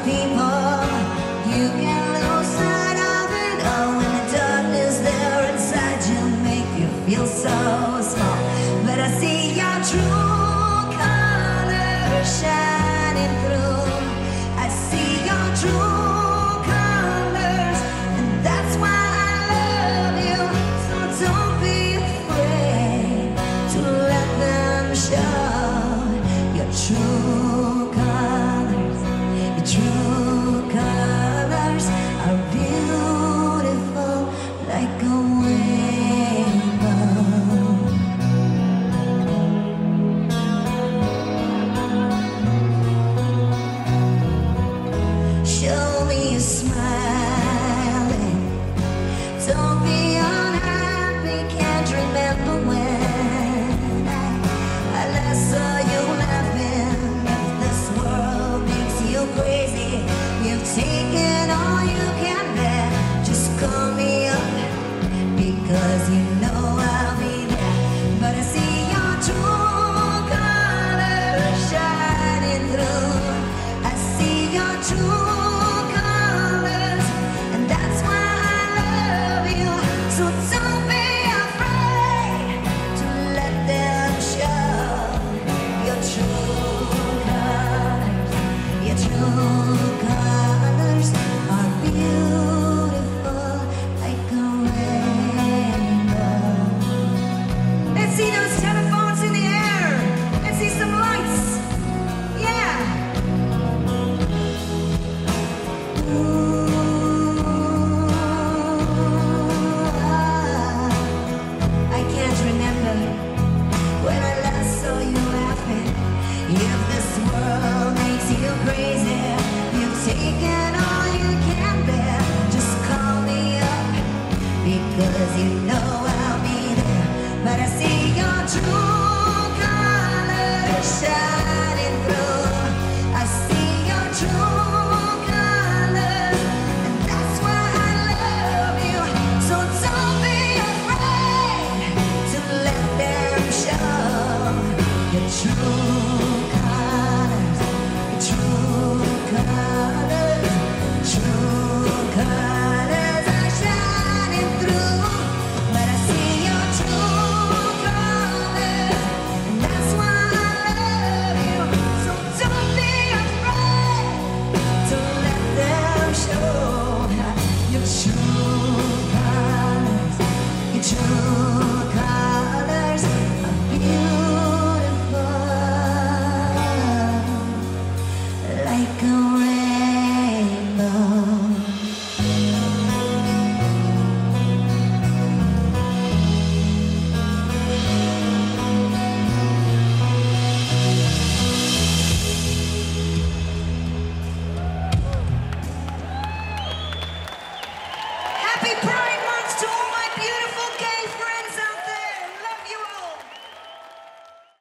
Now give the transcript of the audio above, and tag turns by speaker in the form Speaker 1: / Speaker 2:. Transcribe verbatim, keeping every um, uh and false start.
Speaker 1: people. You can lose sight of it all when the darkness there inside you make you feel so small. But I see your true colors shining through. I see your true colors, and that's why I love you. So don't be afraid to let them show your true colors. Your true colors are beautiful like a rainbow. Show me you smiling. Don't be unhappy. Can't remember when I, I last saw you laughing. If this world makes you crazy, you've taken all you can bear. Just call me up, because you know I'll be there. But I see your true colors shining through. I see your true colors, and that's why I love you. So don't be afraid to let them show your true colors. Your true colors are beautiful like a rainbow. Let's see those telephones in the air. Let's see some lights. Yeah. I can't remember when I last saw you laughing. If this world makes you crazy, you've taken all you can bear. Just call me up, because you know